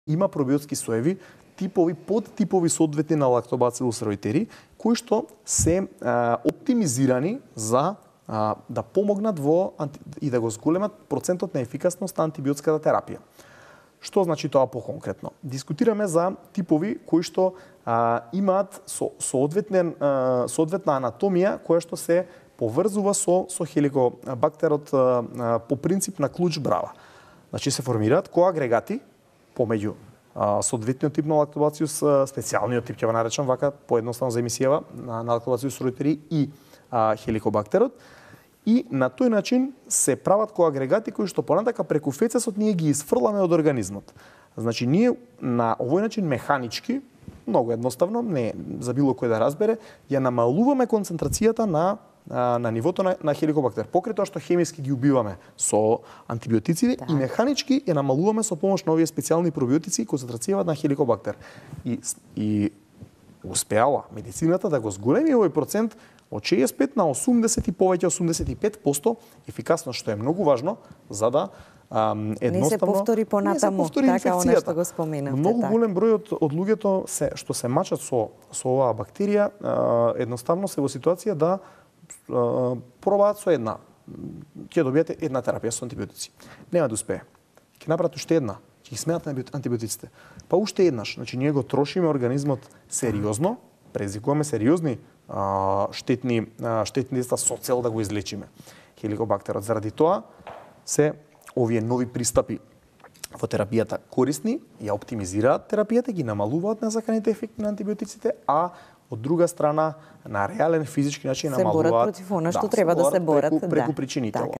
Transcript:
Има пробиотски соеви, типови, подтипови соодветни на лактобацилус реутери, кои што се оптимизирани за да помогнат и да го зголемат процентот на ефикасност на антибиотската терапија. Што значи тоа поконкретно? Дискутираме за типови кои што имаат соодветна анатомија која што се поврзува со хеликобактерот по принцип на клуч брава. Значи се формираат коагрегати помеѓу соодветниот тип на лактобациус, специјалниот тип ќе го наречам вака поедноставно за емисијава на лактобациус реутери и хеликобактерот. И на тој начин се прават коагрегати кои што понатака преку фецесот ние ги изфрламе од организмот. Значи ние на овој начин механички, многу едноставно, не за било кој да разбере, ја намалуваме концентрацијата на нивото на хеликобактер. Покрај тоа што хемиски ги убиваме со антибиотиците и механички ја намалуваме со помош на овие специјални пробиотици концентрацијата на хеликобактер. И успеала медицината да го зголеми овој процент од 65 на 80 и повеќе 85% ефикасност, што е многу важно за да едноставно не се повтори понатаму, така она што го споменавте. Многу голем број од луѓето што се мачат со оваа бактерија едноставно се во ситуација да пробаат со една, ќе добиете една терапија со антибиотици. Нема да успее. Ќе направат уште една, ќе ги сменат антибиотиците. Па уште еднаш, значи ние го трошиме организмот сериозно, предизвикуваме сериозни штетни действа со цел да го излечиме хеликобактерот. Заради тоа се овие нови пристапи во терапијата корисни, ја оптимизираат терапијата, ги намалуваат незаканите ефекти на антибиотиците, а од друга страна на реален физички начин намалуваат се борат против она што треба да се борат преку причинител.